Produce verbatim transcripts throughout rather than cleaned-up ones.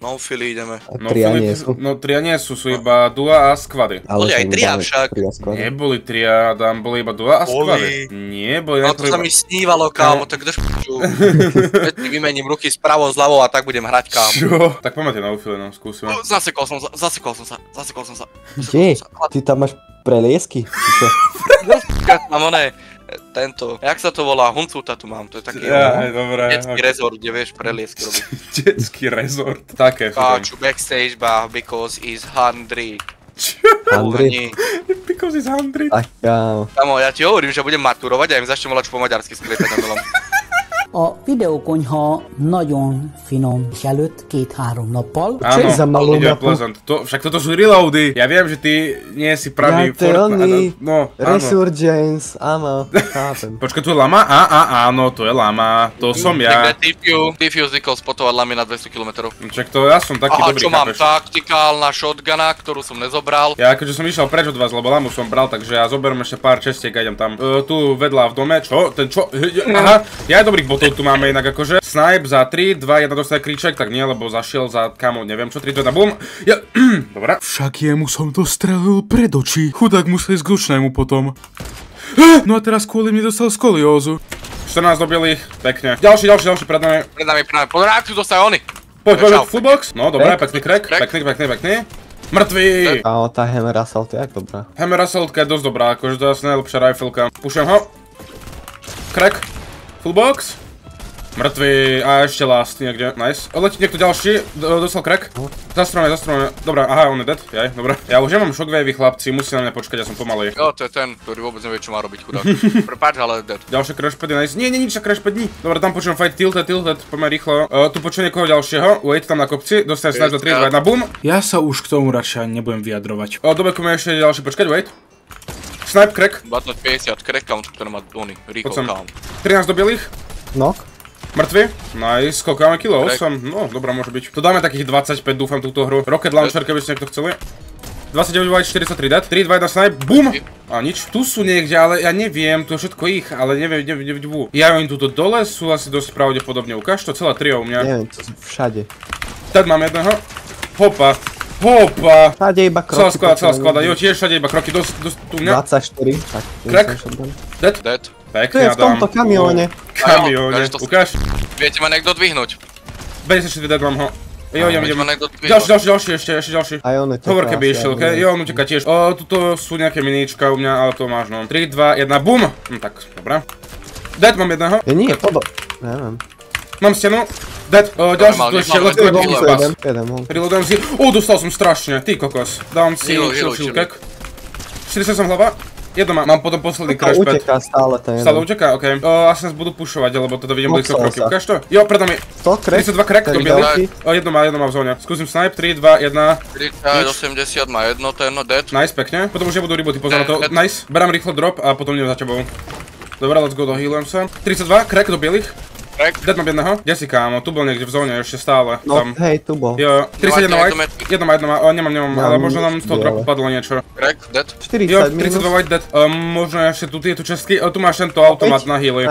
No fili ideme. No tria nie sú. No tria nie sú, sú iba dua a skvady. Boli aj tria však. Neboli tria, Adam, boli iba dua a skvady. Nie, boli najprv iba... No to sa mi snívalo, kámo, tak drž p***u. Keď vymením ruky spravo, zľavo a tak budem hrať, kámo. Čo? Tak poďme na ufile, no, skúsime. Zasekol som sa, zasekol som sa, zasekol som sa. Kde? Ty tam máš preliesky? Mám oné, tento, jak sa to volá, Huncuta tu mám, to je taký detský rezort, kde vieš preliesky robiť. Detský rezort, také. Káču, backstage bar, because is hungry. Čo? Hungry? Because is hungry? Tak kámo. Kámo, ja ti hovorím, že budem maturovať a im začnem volať po maďarsky sklietať na milom. A videókonyha nagyon finom és előtt két-három nappal. Áno, ide Pleasant. To, však toto sú reloady. Ja viem, že ty nie si pravý Fortnite. No, áno. Resurgence, áno, chápem. Počkaj, tu je lama? Á, á, áno, to je lama. To som ja. T-Fuse zvykol spotovať lamy na dvesto kilometrov. Čak to, ja som taký Aha, dobrý, čo mám? chápeš? Taktikálna shotguna, ktorú som nezobral. Ja akože som išiel preč od vás, lebo lamu som bral, takže ja zoberiem ešte pár čestiek a idem tam. Uh, tu vedľa v dome, čo? Ten čo? Aha, ja aj dobrých botov tu máme inak akože. Snipe za tri, dva, jeden dostane kríček, tak nie, lebo zašiel za kamo, neviem čo, tri, dva, jedna, bum. Ja, dobre. Však jemu som to strelil pred oči. Chudák musel ísť k dušnému potom. No a teraz kvôli mne dostal skoliózu. štrnásť dobilých, pekne. Ďalší, ďalší, ďalší, pred nami. Pred nami, pred nami, pod reakciu dostajú oni. Poď, poď, fullbox. No, dobre, pekný crack, pekný, pekný, pekný. Mŕtvý! Áno, tá Hammer Assault je jak dobrá. Hammer Assaultka je dosť dobrá, akože to je asi najlepšia rifleka. Pušujem ho. Crack. Fullbox. Mŕtvý a ešte last niekde, nice. Odletí niekto ďalší, dostal crack. Zastrojme, zastrojme. Dobrá, aha, on je dead, jaj, dobré. Ja už nemám shockwavey chlapci, musí na mňa počkať, ja som pomalý. Jo, to je ten, ktorý vôbec nevie, čo má robiť, chudák. Prepáč, ale dead. Ďalšie crashpad je nice. Nie, nie, nič, crashpad nie. Dobre, tam počujem fight, tilted, tilted, poďme rýchlo. Uh, tu počujem niekoho ďalšieho, wait, tam na kopci, dostane snipe za tri, dva, jedna, boom. Ja sa už k tomu radšej ani nebudem vyjadrovať. O, dobekujeme ešte ďalší, počkať, wait. Snipe, crack. dvadsať päťdesiat, crack count, ktorý má ony, recall count. trinásť do bielých. Knock. Mŕtvy? Nice, koľko máme kilo? osem? No, dobrá, môže byť. To dáme takých dvadsaťpäť, dúfam, túto hru. Rocket Launcher, keby ste niekto chceli. dvadsaťdeväť white, štyridsaťtri dead. tri, dva, jeden snipe, boom! A nič. Tu sú niekde, ale ja neviem, to je všetko ich, ale neviem, neviem, neviem. Ja oni tuto dole sú asi dosť pravdepodobne. Ukáž to, celé trio u mňa. Neviem, to sú všade. Tad mám jedného. Hopa. Hopa. Všade iba kroky. Celá sklada, celá sklada. Jo, tiež všade iba kroky, dosť, dosť tu mňa. dvadsaťštyri, tak. Crack. Dead. Dead. Pekne, Adam. To je v tomto kamióne. Kamióne, ukáž. Viete ma niekto dvihnúť? päťdesiatštyri dead mám ho. Jo, idem, idem. Ďalší, ďalší, ďalší, ďalší, ešte, ešte ďalší. Aj on uteká. Hovor keby išiel, okej? Jo, on uteká tiež. O, tuto sú nejaké miníčka u mňa, ale to máš, no. tri, dva, jedna, bum! Hm, tak, dobrá. Dead, mám jedného. Je nie, podo... Neviem. Mám stenu. Dead, o, ďalší tu ešte, let's go, let's go, pass. Reloadujem si. O, dostal som strašne, ty kokos. Dám si, chill, chill, kek. štyridsať som hlava. Jedno mám, mám potom posledný crashpad. Uteká stále ten jeden. Stále uteká, okej. Okay. Asi nás budú pušovať, lebo toto vidím blízko kroky. Ukáž to? Jo, pred nami. sto, crack? tridsaťdva crack, dobili. O, jedno má, jedno má v zóne. Skúsim snipe, tri, dva, jedna. tridsať, osemdesiat má jedno, to je jedno dead. Nice, pekne. Potom už nebudú rebooty, pozor na to. Nice. Berám rýchlo drop a potom idem za tebou. Dobre, let's go, dohealujem sa. tridsaťdva, crack do bielých. Dead mám jedného. Kde si kámo? Tu bol niekde v zóne ešte stále. No hej, tu bol. Jo, tridsaťjeden white. Jedno má, jedno má, o, nemám, nemám, ale možno nám z toho dropu padlo niečo. Crack, dead. štyridsať minus. tridsaťdva white dead. Možno ešte tu tieto čestky. Tu máš tento automat na healy.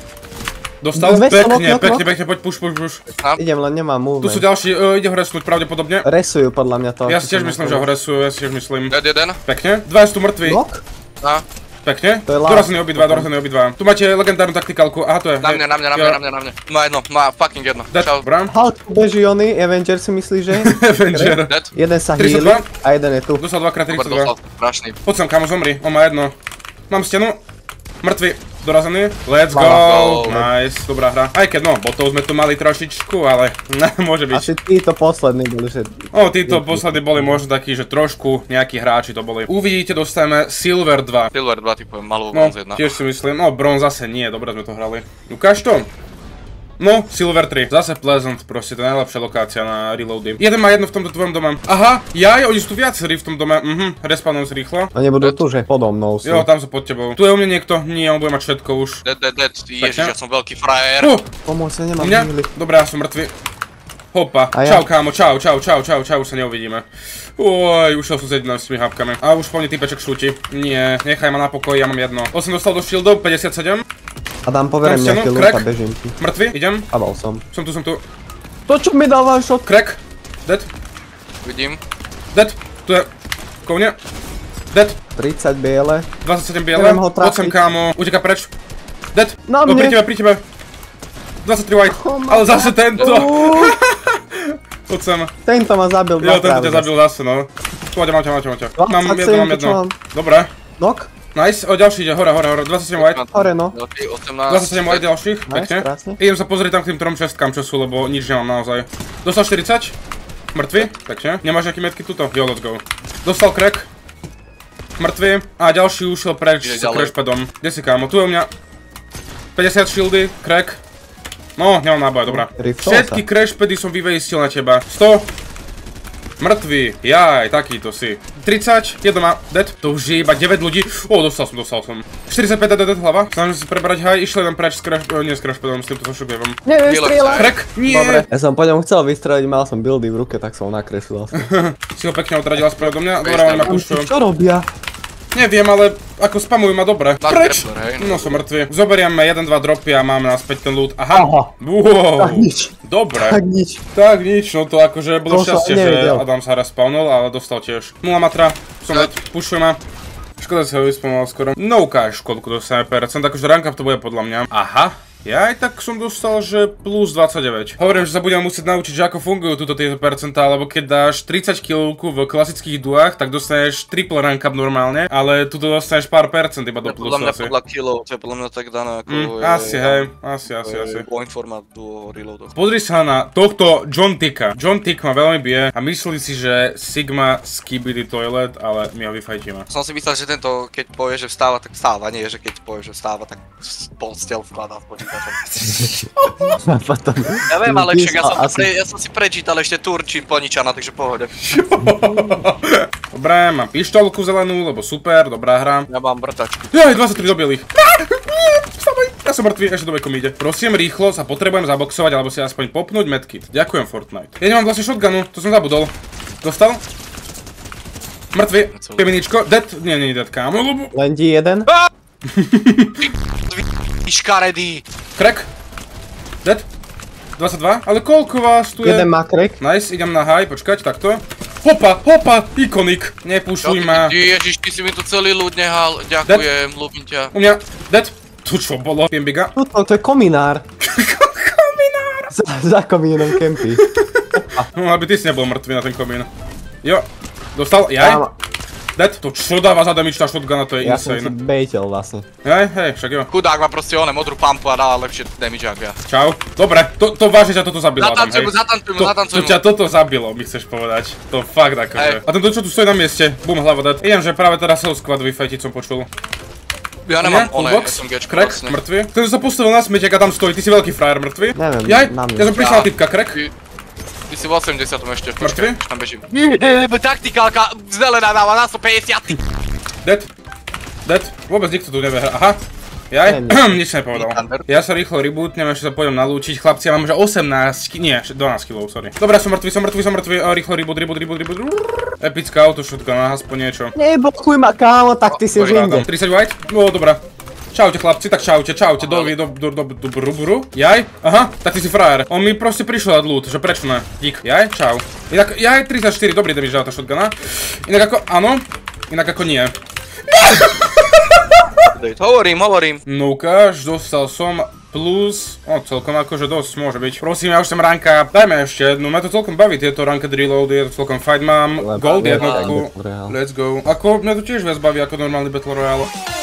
Dostal? Pekne, pekne, pekne, poď push, push, push. Idem, len nemám movement. Tu sú ďalší, ide ho resnúť pravdepodobne. Resujú podľa mňa to. Ja si tiež myslím, že ho resujú, ja si tiež myslím. Dead jeden. Pekne. Dva sú tu mŕtvi. Pekne. Dorazení obidva, dorazení obidva. Tu máte legendárnu taktikálku, aha to je. Na mňa, na mňa, na mňa, na mňa, na mňa. Má jedno, má fucking jedno. Dead, brám. Hulk beží ony, Avenger si myslíš, že? Avenger. Dead. Jeden sa healí a jeden je tu. Dostal dvakrát tridsaťdva. Strašný. Poď sem, kamo, zomri, on má jedno. Mám stenu. Mŕtvy. Dorazený. Let's go. Nice, dobrá hra. Aj keď no, botov sme tu mali trošičku, ale môže byť. Asi títo poslední boli, že... O, títo poslední boli možno takí, že trošku nejakí hráči to boli. Uvidíte, dostajeme Silver dva. Silver dva, typujem, malú no, bronz jedna. Tiež si myslím, no bronz zase nie, dobre sme to hrali. Ukáž to. No, Silver tri. Zase Pleasant, proste, to je najlepšia lokácia na reloady. Jeden má jedno v tomto tvojom dome. Aha, jaj, oni sú tu viacerí v tom dome. Mhm, respawnujem si rýchlo. Oni budú tu, že podo mnou sú. Jo, tam sú pod tebou. Tu je u mňa niekto. Nie, on bude mať všetko už. Dead, dead, dead. Ježiš, ja som veľký frajer. Uh, Pomôcť sa, nemám healy. Dobre, ja som mŕtvy. Hopa. Čau, kámo, čau, čau, čau, čau, čau, už sa neuvidíme. Oj, ušiel som s jedenásťmi hapkami. A už po mne týpeček šúti. Nie, nechaj ma na pokoji, ja mám jedno. osem dostal do shieldov, päťdesiatsedem. Adam, poverím nejaký loot a bežím ti. Mŕtvy, idem. Padal som. Som tu, som tu. To čo mi dáva shot? Crack. Dead. Vidím. Dead. Tu je. Kovne. Dead. tridsať biele. dvadsaťsedem biele. Neviem ho Poď sem, trafiť. kámo. Uteká preč. Dead. Na No, mne. pri tebe, pri tebe. dvadsaťtri white. Oh my Ale zase God. tento. Uuu, Poď sem. Tento ma zabil Jo, tento dvakrát. ťa zabil zase, no. Poď, mám ťa, mám ťa, mám ťa. Mám dvadsaťsedem, jedno, mám to jedno. čo mám? Dobre. Nok? Nice. O, ďalší ide. Hore, hore, hore. dvadsaťsedem white. Hore, no. Veľký, osemnásť. dvadsaťsedem white ďalších. Nice, Pekne. krásne. Idem sa pozrieť tam k tým trom čestkám, čo sú, lebo nič nemám naozaj. Dostal štyridsať. Mŕtvy. Pekne. Nemáš nejaký metky tuto? Jo, let's go. Dostal crack. Mŕtvy. A ďalší ušiel preč Ide s ďalej. crashpadom. Kde si, kámo? Tu je u mňa päťdesiat shieldy, crack. No, nemám náboja, dobrá. Riftol Všetky crashpady som vyvejistil na teba. sto. Mŕtvy. Jaj, takýto si. tridsať. Jedno má dead. To už je iba deväť ľudí. Ó, dostal som, dostal som. štyridsaťpäť dead, dead hlava. Snažím si prebrať haj. Išiel jeden preč s crash... nie s crashpadom, s týmto zošugevom. Nevystrieľaj. Crack. Nie. Dobre. Ja som po ňom chcel vystreliť, mal som buildy v ruke, tak som ho nakreslil. Si ho pekne odradila spravdu mňa. Dobre, oni ma pušujú. Čo robia? Neviem, ale ako spamujú ma dobre. Tak, Preč? Grappler, hej, No som mŕtvy. Zoberieme jeden dva dropy a máme naspäť ten loot. Aha. Aha. Wow. Tak nič. Dobre. Tak nič. Tak nič, no to akože bolo To som šťastie, že nevedel. Adam sa respawnul, ale dostal tiež. nula matra, som leď, pušuj ma. Škoda, si ho vyspomoval skoro. No ukáž, koľko dostaneme percent, akože rank up to bude podľa mňa. Aha. Ja aj tak som dostal, že plus dvadsaťdeväť. Hovorím, že sa budem musieť naučiť, že ako fungujú túto tieto percentá, lebo keď dáš tridsať killovku v klasických duách, tak dostaneš triple rank up normálne, ale tu dostaneš pár percent iba do To je plusu podľa mňa asi. podľa killov, to je podľa mňa tak dané ako... Mm, je- asi, hej, asi, asi, asi. Point format duo reloadov. Pozri sa na tohto John Ticka. John Tick ma veľmi bije a myslí si, že Sigma skibidi toilet, ale my ho vyfajtíme. Som si myslel, že tento, keď povie, že vstáva, tak vstáva, nie, že keď povie, že vstáva, tak postel vkladá s počítačom. A potom... Ja viem, ale však ja som, Asi- pre, ja som si prečítal ešte Turčín Poničana, takže pohode. Dobre, mám pištolku zelenú, lebo super, dobrá hra. Ja mám vrtačku. Jaj, dvadsaťtri do bielých. Vstávaj, ja som mŕtvý, ešte do vekom ide. Prosím, rýchlo sa potrebujem zaboxovať, alebo si aspoň popnúť medkit. Ďakujem, Fortnite. Ja nemám vlastne shotgunu, to som zabudol. Dostal? Mŕtvy, piemeničko, dead, nie, nie, dead, kámo, lebo... Len ti jeden? Škaredý! Crack. Dead. dvadsaťdva, ale koľko vás tu je? Jeden má crack. Nice, idem na high, počkať, takto. Hopa, hopa, ikonik. Nepúšuj ma. Ježiš, ty si mi tu celý ľud nehal, ďakujem, ľúbim ťa. U mňa, dead. Tu čo bolo? Piembiga. Tuto, to je kominár. Kominár. Za, za komínom kempy. No, aby ty si nebol mŕtvý na ten komín. Jo, dostal, jaj. Áno. Dead, to čo dáva za damage tá shotguna, to je Ja som si insane. bejtel vlastne. Hej, hej, však jo. Chudák má proste one modrú pampu a dáva lepšie damage ako ja. Čau. Dobre, to, to vážne ťa toto zabilo, Adam, Zatancuj hej. mu, zatancuj mu, To, zatancuj to mu. ťa toto zabilo, mi chceš povedať. To fakt akože. Hej. A tento čo tu stojí na mieste, bum, hlava dead. Idem, že práve teraz Hell Squad vyfajtiť som počul. Ja Nie? nemám one Fullbox? SMGčko Crack, vlastne. mŕtvy. Ten sa postavil na smieť, ak tam stojí, ty si veľký frajer, mŕtvy. Neviem, Jaj, na mňa. ja som prišiel na Ja. typka, crack. Ty, ty si v osemdesiatom ešte, Mŕtvy? počkaj, už tam bežím. Taktikálka zelená dáva na stopäťdesiat. Dead. Dead. Vôbec nikto tu nevie hrať. Aha. Jaj, Nie, nič nepovedal. Thunder. Ja sa rýchlo rebootnem, ešte sa pôjdem nalúčiť. Chlapci, ja mám že osemnásť, ki- nie, dvanásť kilov, sorry. Dobre, som mŕtvy, som mŕtvy, som mŕtvy. A rýchlo reboot, reboot, reboot, reboot. Epická autoshotgun, aspoň niečo. Neblokuj ma, kámo, tak ty si už inde. tridsať white? No, dobrá. Čaute chlapci, tak čaute, čaute, do, do, do, do, do, bru, bru. Jaj, aha, tak ty si frajer. On mi proste prišiel dať loot, že prečo ne? Dík, jaj, čau. Inak, jaj, tridsaťštyri, dobrý damage dá tá shotguna. Inak ako, áno, inak ako nie. Hovorím, hovorím. No ukáž, dostal som plus, no celkom akože dosť môže byť. Prosím, ja už som ranka, dajme ešte jednu, mňa to celkom baví tieto ranked reloady, je to celkom fajn, mám gold jednotku. Let's go. Ako, mňa to tiež viac baví ako normálny Battle Royale.